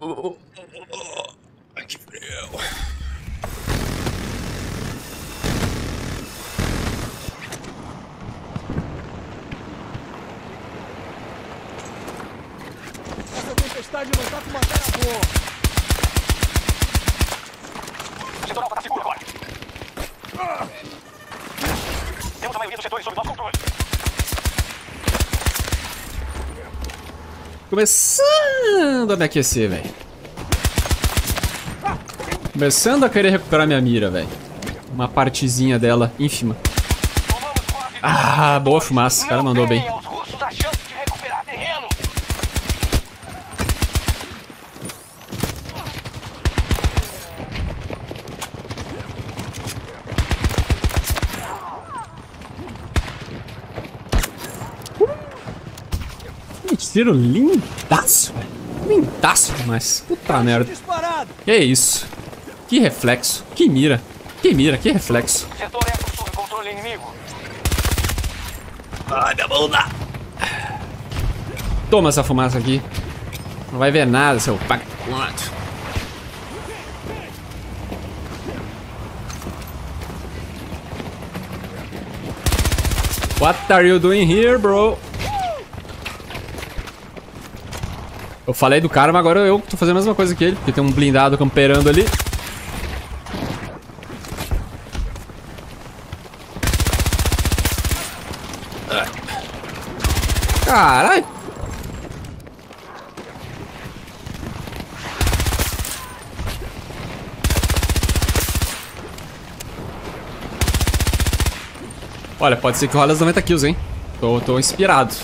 Ai, que frio. Essa tempestade não tá com uma cara boa. O setor alfa tá seguro agora. Temos a maioria dos setores sob nosso controle. Começando a me aquecer, velho. Começando a querer recuperar minha mira, velho. Uma partezinha dela, ínfima. Ah, boa fumaça. O cara mandou bem. Os russos a chance de recuperar terreno. Que tiro lindaço, velho. Lindaço demais. Puta merda. Disparado. Que é isso? Que reflexo. Que mira. Que mira, que reflexo. Setor Eco sob controle inimigo. Ai, minha bunda. Toma essa fumaça aqui. Não vai ver nada, seu pacote. What are you doing here, bro? Eu falei do cara, mas agora eu tô fazendo a mesma coisa que ele, porque tem um blindado camperando ali. Caralho! Olha, pode ser que role as 90 kills, hein? Tô inspirado.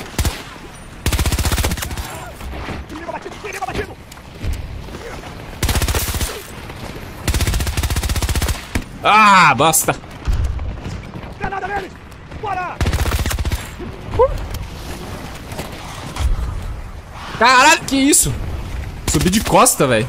Ah, bosta! Granada neles. Bora. Caralho, que isso? Subi de costa, velho.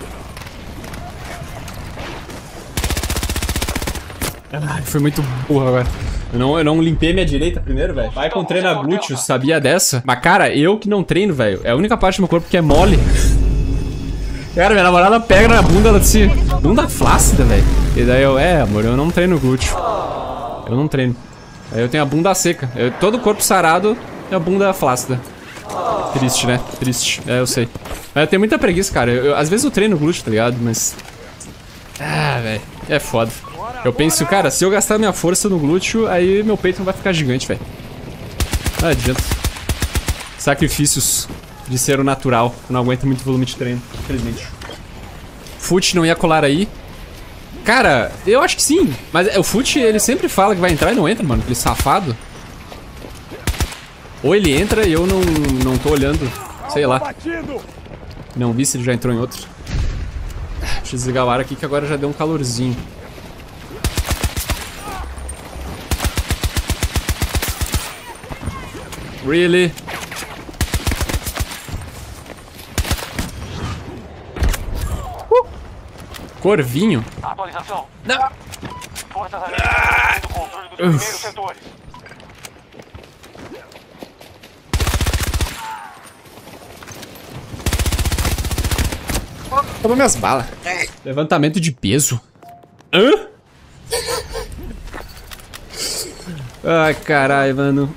Ai, foi muito burro agora. Eu não limpei minha direita primeiro, velho. Vai com treino a glúteo, sabia dessa? Mas, cara, eu que não treino, velho. É a única parte do meu corpo que é mole. Cara, minha namorada pega na bunda, ela disse... Bunda flácida, velho. E daí eu... É, amor, eu não treino glúteo. Eu não treino. Aí eu tenho a bunda seca. Todo o corpo sarado e a bunda flácida. Triste, né? Triste. É, eu sei. Mas eu tenho muita preguiça, cara. Às vezes eu treino glúteo, tá ligado? Mas... Ah, velho. É foda. Eu penso, cara, se eu gastar minha força no glúteo, aí meu peito não vai ficar gigante, velho. Não adianta. Sacrifícios de ser o natural. Eu não aguento muito volume de treino, infelizmente. Fute não ia colar aí. Cara, eu acho que sim. Mas o Fute, ele sempre fala que vai entrar e não entra, mano. Aquele safado. Ou ele entra e eu não tô olhando. Sei lá. Não vi se ele já entrou em outro. Deixa eu desligar o ar aqui que agora já deu um calorzinho. Really? Corvinho? Atualização. Não. Forças alienadas do controle dos primeiros setores. Toma minhas balas. Levantamento de peso. Hã? Ai, caralho, mano.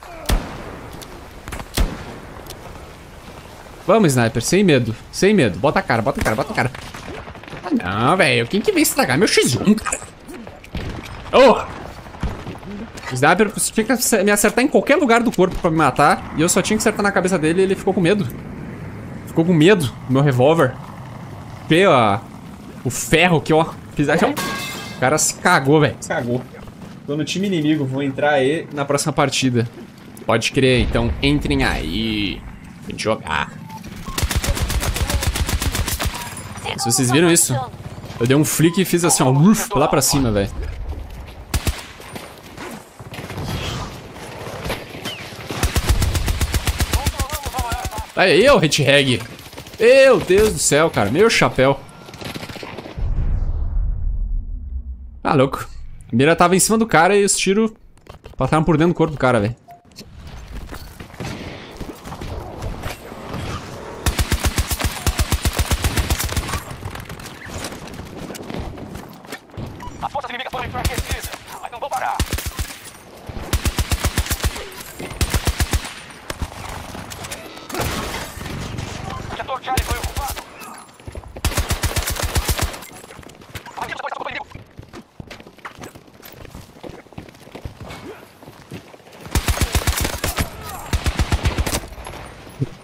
Vamos, sniper, sem medo. Sem medo. Bota a cara, bota a cara, bota a cara. Não, velho. Quem que vem estragar meu X1, cara? Oh! O sniper tinha que me acertar em qualquer lugar do corpo pra me matar. E eu só tinha que acertar na cabeça dele e ele ficou com medo. Ficou com medo do meu revólver. Vê, ó. O ferro que, ó. Fiz aqui, ó. O cara se cagou, velho. Se cagou. Tô no time inimigo. Vou entrar aí na próxima partida. Pode crer, então entrem aí. Vem jogar. Se vocês viram isso, eu dei um flick e fiz assim, ó, lá pra cima, velho. Aí, ô hit reg. Meu Deus do céu, cara. Meu chapéu. Ah, louco. A mira tava em cima do cara e os tiros passaram por dentro do corpo do cara, velho.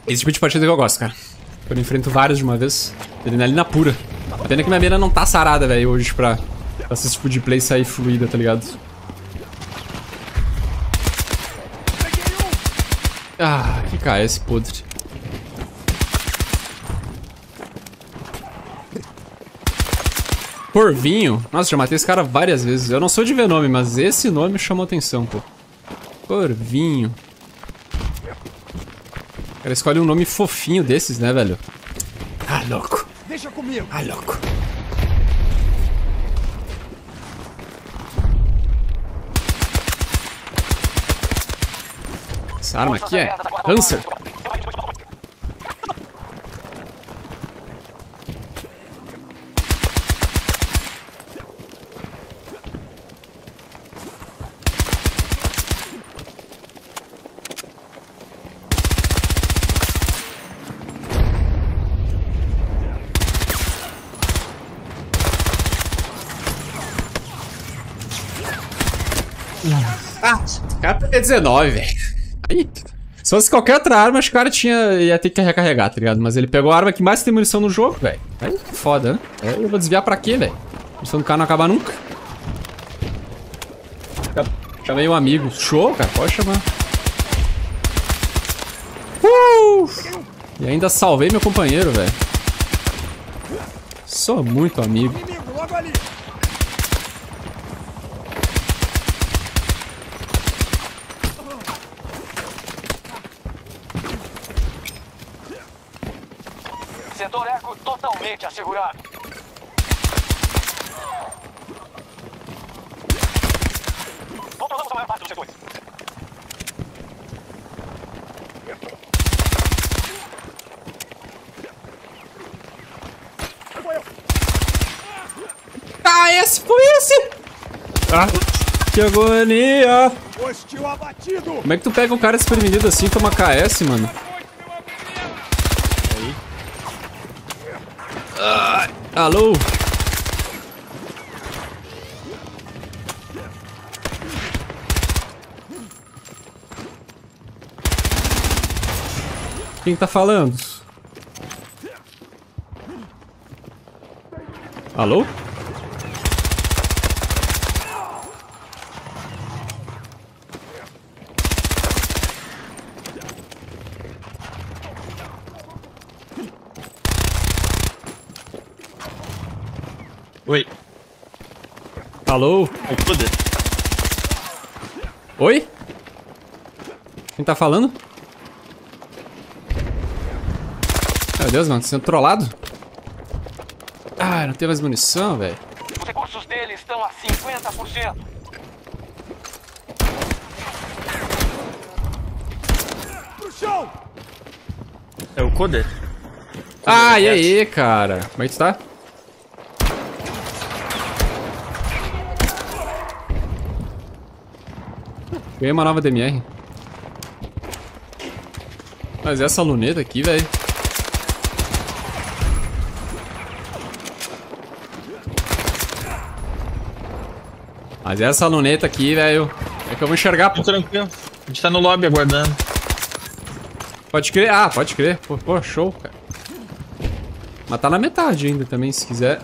Esse tipo de partida que eu gosto, cara. Quando eu enfrento vários de uma vez. Adrenalina pura. A pena que minha mira não tá sarada, velho, hoje pra esse tipo de play sair fluida, tá ligado? Ah, que KS podre. Corvinho. Nossa, já matei esse cara várias vezes. Eu não sou de ver nome, mas esse nome chamou atenção, pô. Corvinho. O cara escolhe um nome fofinho desses, né, velho? Ah, louco. Deixa comigo. Ah, louco. Essa arma aqui é câncer. Ah, cara, é 19, velho. Aí, se fosse qualquer outra arma, acho que o cara ia ter que recarregar, tá ligado? Mas ele pegou a arma que mais tem munição no jogo, velho. Aí, foda, né? Aí eu vou desviar pra quê, velho? A munição do cara não acabar nunca. Chamei um amigo. Show, cara. Pode chamar. E ainda salvei meu companheiro, velho. Sou muito amigo. Inimigo, logo ali. Setor Eco totalmente assegurado. Controlamos a maior parte dos setores. Ah, esse foi esse! Ah, que agonia! Hostil abatido. Como é que tu pega um cara desprevenido assim e toma KS, mano? Ah, alô? Quem tá falando? Alô? Oi. Alô? O poder. Oi? Quem tá falando? Meu Deus, mano, tá sendo trollado? Ah, não tem mais munição, velho. Os recursos dele estão a 50%. Pro chão. É o Coder. Ah, e aí, cara? Como é que tu tá? Ganhei uma nova DMR. Mas essa luneta aqui, velho. Mas essa luneta aqui, velho. É que eu vou enxergar, pô. Tranquilo. A gente tá no lobby aguardando. Pode crer. Ah, pode crer. Pô, show, cara. Mas tá na metade ainda também, se quiser.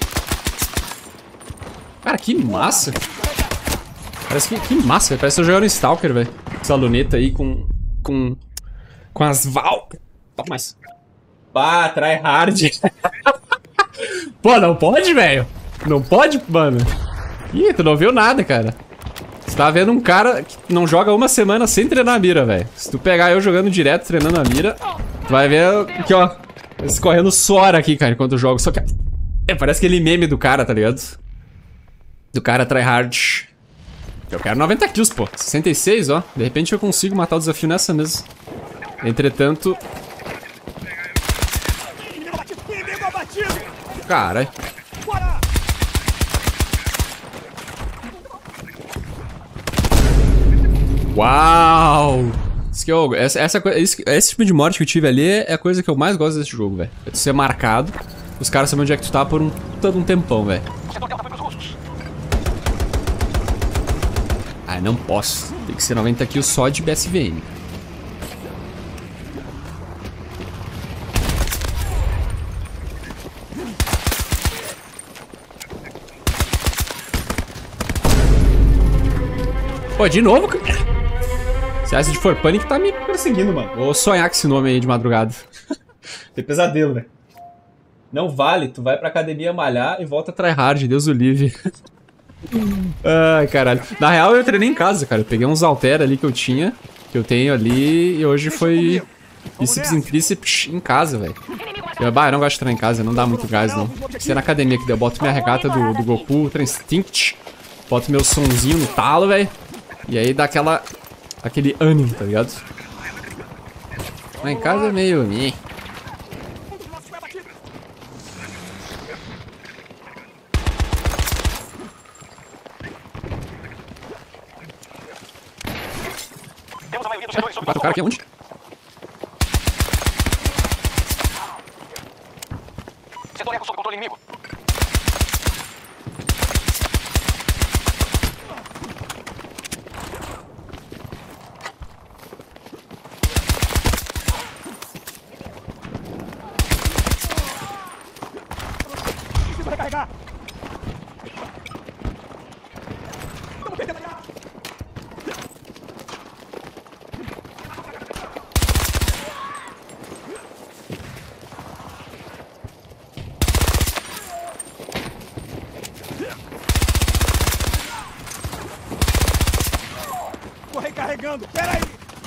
Cara, que massa. Parece que massa, velho. Parece que eu jogando Stalker, velho. Essa luneta aí com as val... Toma mais. Bah, try hard. Pô, não pode, velho. Não pode, mano. Ih, tu não viu nada, cara. Você tá vendo um cara que não joga uma semana sem treinar a mira, velho. Se tu pegar eu jogando direto, treinando a mira, tu vai ver aqui, ó. Escorrendo suor aqui, cara, enquanto eu jogo. Só que... parece aquele meme do cara, tá ligado? Do cara tryhard. Eu quero 90 kills, pô. 66, ó. De repente eu consigo matar o desafio nessa mesa. Entretanto... Inimigo abatido. Caralho. Bora. Uau! Esse tipo de morte que eu tive ali é a coisa que eu mais gosto desse jogo, velho. É tu ser marcado, os caras sabem onde é que tu tá por todo um tempão, velho. O setor Delta foi pros russos. Ah, não posso. Tem que ser 90 kills só de BSVM. Pô, de novo, cara. Esse Acid for Panic tá me perseguindo, mano. Vou sonhar com esse nome aí de madrugada. Tem pesadelo, velho. Não vale, tu vai pra academia malhar e volta a tryhard, Deus o livre. Ai, caralho. Na real, eu treinei em casa, cara. Eu peguei uns halter ali que eu tinha, que eu tenho ali, e hoje foi bíceps em tríceps em casa, velho. Eu não gosto de treinar em casa, não dá muito gás, não. Se é na academia que eu boto minha regata do Goku, Ultra Instinct, boto meu sonzinho no talo, velho, e aí dá aquele ânimo, tá ligado? Mas em casa é meio... Temos a maioria dos setores sob Bate o cara aqui aonde? Setor eco sob controle inimigo. Preciso recarregar. Estamos perdendo a arma. Tô recarregando. Pera aí.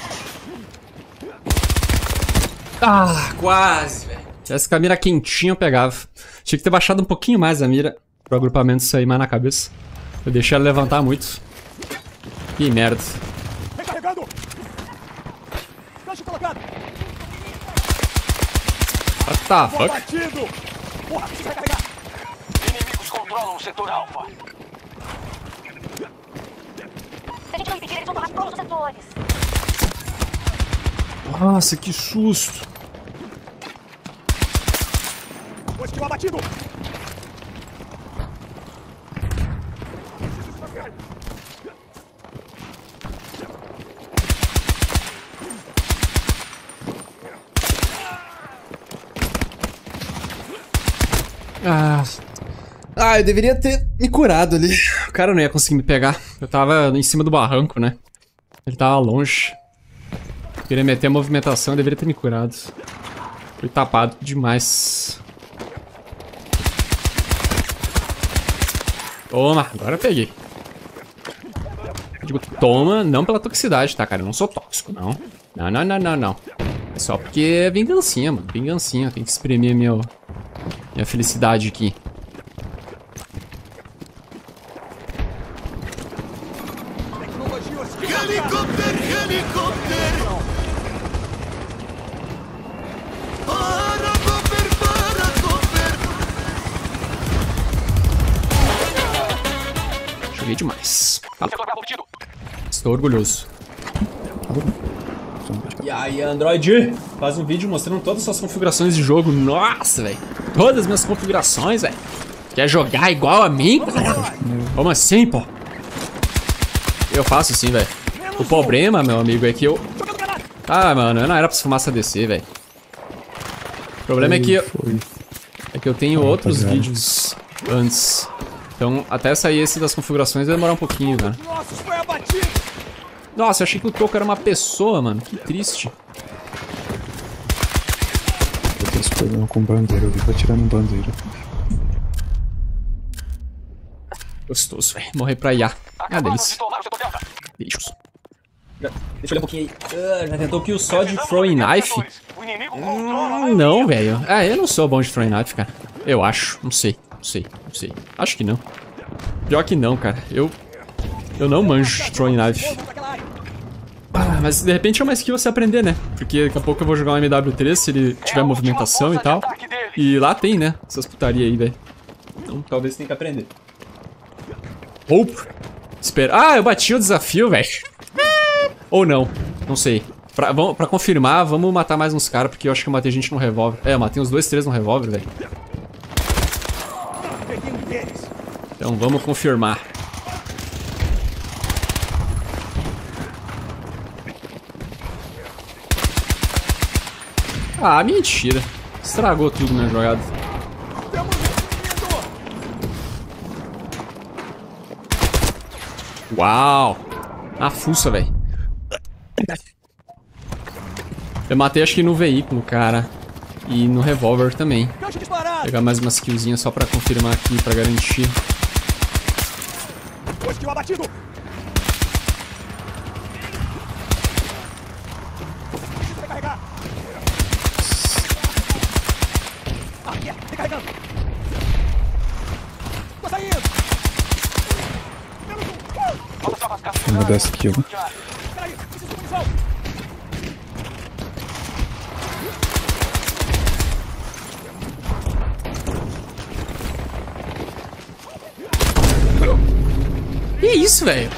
Ah, quase, velho. Se tivesse com a mira quentinha, eu pegava. Tinha que ter baixado um pouquinho mais a mira pro agrupamento sair mais na cabeça. Eu deixei ela levantar muito. Que merda. Recarregando. Gancho colocado. What the fuck? Batido. Porra, preciso recarregar. Inimigos controlam o setor alfa. Se a gente não impedir, eles vão tomar todos os setores. Nossa, que susto. Positivo abatido. Ah, eu deveria ter me curado ali. O cara não ia conseguir me pegar. Eu tava em cima do barranco, né? Ele tava longe. Queria meter a movimentação, eu deveria ter me curado. Fui tapado demais. Toma, agora eu peguei. Eu digo toma, não pela toxicidade, tá, cara? Eu não sou tóxico, não. Não. É só porque é vingancinha, mano. Vingancinha, tem que exprimir minha felicidade aqui. Tecnologia hostil. Helicóptero. Joguei demais. Tá, Setor bravo obtido. estou orgulhoso. E aí, Android? Faz um vídeo mostrando todas as suas configurações de jogo. Nossa, velho. Todas as minhas configurações, velho. Quer jogar igual a mim? Como assim, pô? Eu faço sim, velho. O problema, meu amigo, é que eu... Ah, mano, eu não era pra fumaça descer, velho. O problema é que eu tenho outros vídeos antes. Então, até sair esse das configurações vai demorar um pouquinho, cara. Nossa, foi abatido. Nossa, eu achei que o Toco era uma pessoa, mano. Que triste. Eu tô esperando com bandeira, eu vim pra tirar no bandeira. Gostoso, velho. Morrer pra IA. Ah, Acabamos de delícia. tomar o setor delta. Deixa eu olhar um pouquinho aí. Já tentou kill só de throwing knife? O inimigo controla a maioria. Não, velho. Ah, eu não sou bom de throwing knife, cara. Eu acho. Não sei. Acho que não. Pior que não, cara. Eu não manjo de throwing knife. Ah, mas de repente é uma skill você aprender, né? Porque daqui a pouco eu vou jogar um MW3 se ele tiver movimentação e tal. E lá tem, né? Essas putaria aí, velho. Então talvez tenha que aprender. Hope. Espera. Ah, eu bati o desafio, velho. Ou não. Não sei. Pra confirmar, vamos matar mais uns caras, porque eu acho que eu matei gente no revólver. É, eu matei uns 2, 3 no revólver, velho. Então vamos confirmar. Ah, mentira. Estragou tudo na jogada. Uau! Ah, fuça, velho. Eu matei acho que no veículo, cara. E no revólver também. Gancho disparado. Pegar mais umas killzinhas só pra confirmar aqui, pra garantir. Hostil abatido. Recarregar. Aqui, recarregando. Tô saindo. Uma dessa aqui, ó. Peraí, preciso de munição. Que isso, velho?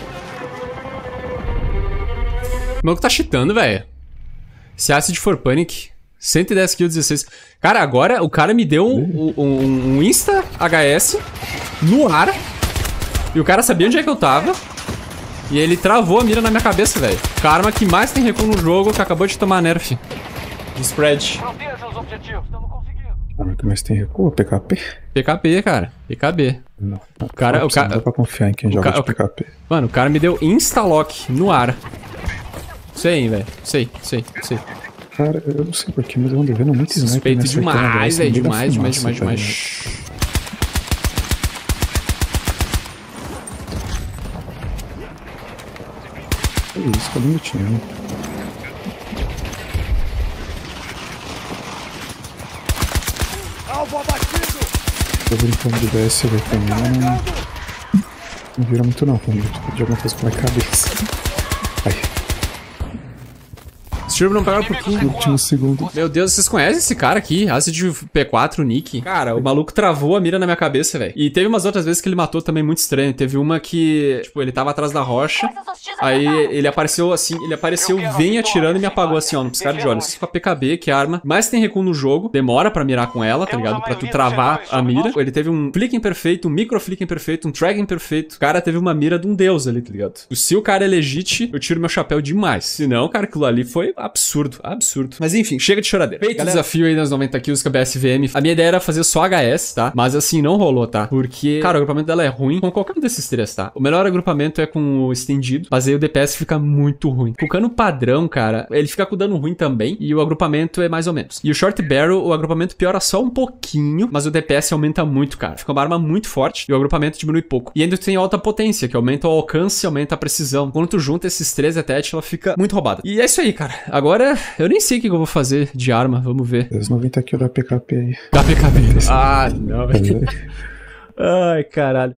O maluco tá cheatando, velho. Esse Acid for Panic. 110 kills, 16. Cara, agora o cara me deu um Insta HS no ar. E o cara sabia onde é que eu tava. E ele travou a mira na minha cabeça, velho. A arma que mais tem recuo no jogo, que acabou de tomar nerf. De spread. Proteja os objetivos, estamos conseguindo. Ah, mas tem recuo? PKP? PKP, cara. PKB. Não. O cara... Não dá pra confiar em quem joga de PKP. Mano, o cara me deu insta-lock no ar. Sei, hein, velho. Sei. Cara, eu não sei porquê, mas eu ando vendo muito sniper Suspeito nessa demais, velho. câmera, Demais. Que isso, cadê meu time? Alvo abatido. Tô brincando de DS, velho, pra mim não vira muito não, quando eu tô de alguma coisa com a cabeça. Ai, Esse tiro não pega por pouquinho. último segundo. Meu Deus, vocês conhecem esse cara aqui? Acid P4, Nick? Cara, o maluco travou a mira na minha cabeça, velho. E teve umas outras vezes que ele matou também muito estranho. Teve uma que, tipo, ele tava atrás da rocha. Aí ele apareceu assim, vem atirando e me apagou assim, ó, no piscar de olhos. Isso com a PKB, que é a arma mais tem recuo no jogo. Demora pra mirar com ela, tá ligado? Pra tu travar a mira. Ele teve um flick imperfeito, um micro flick imperfeito, um tracking imperfeito. O cara teve uma mira de um deus ali, tá ligado? Se o cara é legit, eu tiro meu chapéu demais. Se não, cara, aquilo ali foi absurdo. Mas enfim, chega de choradeira. Feito o desafio aí das 90 kills com a BSVM. A minha ideia era fazer só HS, tá? Mas assim, não rolou, tá? Porque, cara, o agrupamento dela é ruim com qualquer um desses três, tá? O melhor agrupamento é com o estendido, mas aí o DPS fica muito ruim. Com o cano padrão, cara, ele fica com dano ruim também, e o agrupamento é mais ou menos. E o Short Barrel, o agrupamento piora só um pouquinho, mas o DPS aumenta muito, cara. Fica uma arma muito forte e o agrupamento diminui pouco. E ainda tem alta potência, que aumenta o alcance, aumenta a precisão. Quando tu junta esses três attach, ela fica muito roubada. E é isso aí, cara. Agora, eu nem sei o que eu vou fazer de arma, vamos ver. Os 90 kills da PKP aí. Da PKB. Ah, não, velho. Ai, caralho.